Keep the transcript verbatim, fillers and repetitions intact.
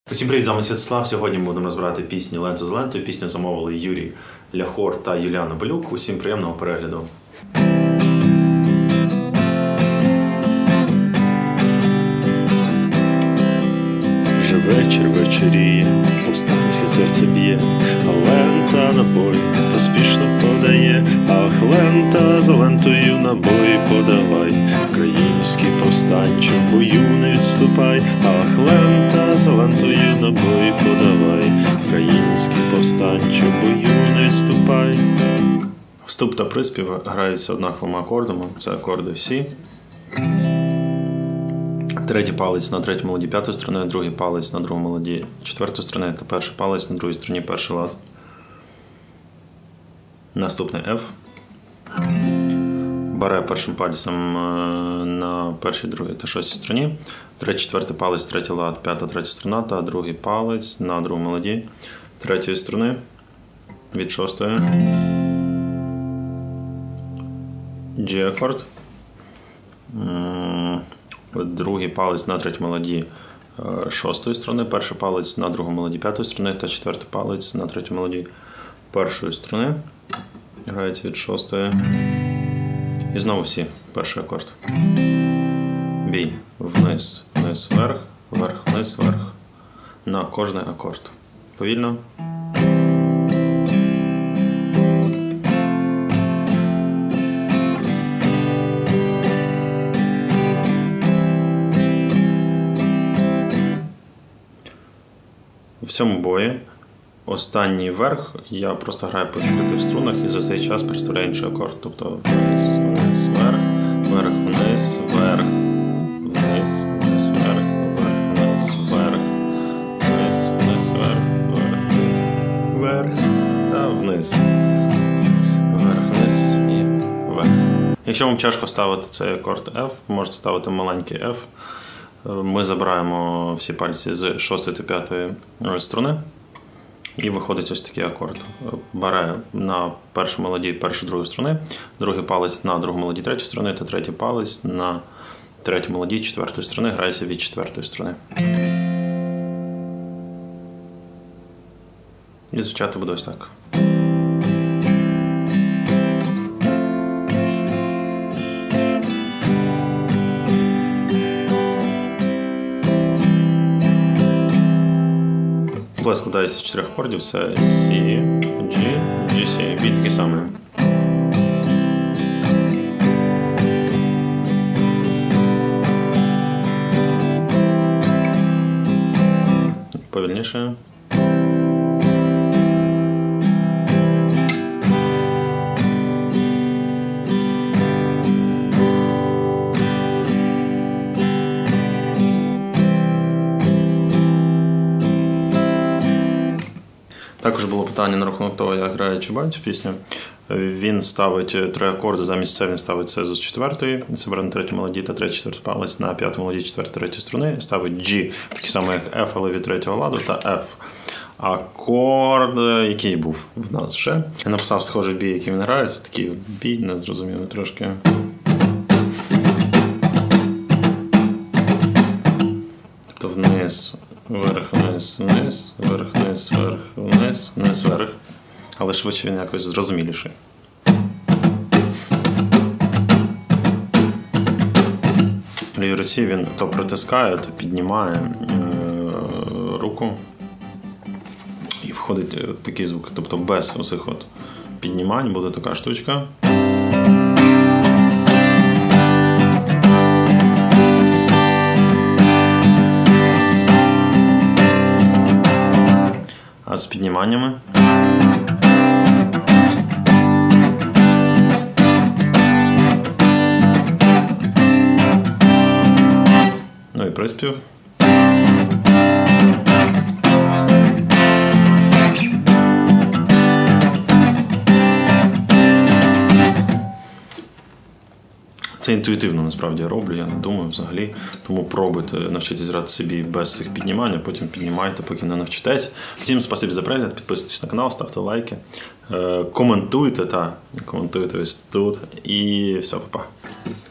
Усім привіт, з вами Святослав. Сьогодні ми будемо розбирати пісні «Лента з лентою». Пісню замовили Юрій Ляхор та Юліана Балюк. Усім приємного перегляду. Вже вечір вечоріє, повстанське серце б'є, а лента набої поспішно подає. Ах, лента за лентою набої подавай, український повстанче в бою не відступай. Ах, лента за лентою набої подавай, український повстанче в бою не відступай. Вступ та приспів граються однаковими акордами, це акорди Сі. Третій палець на третій мелодії п'ятої струни, другий палець на другій мелодії четвертої струни та перший палець на другій струні перший лад. Наступний F. Баре першим пальцем на першій, другій та шостій струні. Третій, четвертий палець, третій лад, п'ята, третя струна та другий палець на другій мелодії третьої струни від шостої. G-акорд. Другий палець на третій мелодії шостої струни, перший палець на другій мелодії п'ятої струни та четвертий палець на третій мелодії першої струни. Грається від шостої. І знову всі. Перший акорд. Бій. Вниз, вниз, вверх, вверх, вниз, вверх. На кожний акорд. Повільно. В цьому бої останній верх я просто граю по відкритих струнах і за цей час представляю інший акорд. Тобто вниз, вниз, вверх, вверх, вниз, вверх, вниз, вниз, вверх, вверх, вниз, вверх, вниз, вниз, вверх, вверх, вниз, вверх та вниз. Вверх, вниз і вверх. Якщо вам тяжко ставити цей акорд F, можете ставити маленький F. Ми забираємо всі пальці з шостої та п'ятої струни і виходить ось такий акорд. Баре на першу мелодію першої, другої струни, другий палець на другу мелодію третьої струни та третій палець на третю мелодію четвертої струни, грається від четвертої струни. І звучати буде ось так. Плей складається з чотирьох акордів, це C, G, G, C, B такий самий. Повільніше. Також було питання на рахунок того, як грає Чубай цю пісню. Він ставить три акорди, замість це він ставить це з четвертої, це бере на третю мелодію та третій, четвертий палець на п'яту мелодію четвертої, третьої струни, ставить G, такий самий як F, але від третього ладу, та F. Акорд, який був в нас вже. Я написав схожий бій, який він грає, це такий бій, незрозумілий трошки. Тобто вниз, вверх, вниз, вниз, вверх, вниз, вверх, вниз, вниз, вверх. Але швидше він якось зрозуміліший. В лівій руці він то притискає, то піднімає е- руку. І входить такий звук. Тобто без оцих от піднімань буде така штучка. А з підніманнями. Ну і приспів. Це інтуїтивно, насправді, я роблю, я не думаю взагалі. Тому пробуйте навчитись грати собі без цих піднімань, а потім піднімайте, поки не навчитесь. Всім спасибі за перегляд, підписуйтесь на канал, ставте лайки, коментуйте, та коментуйте ось тут. І все, па-па.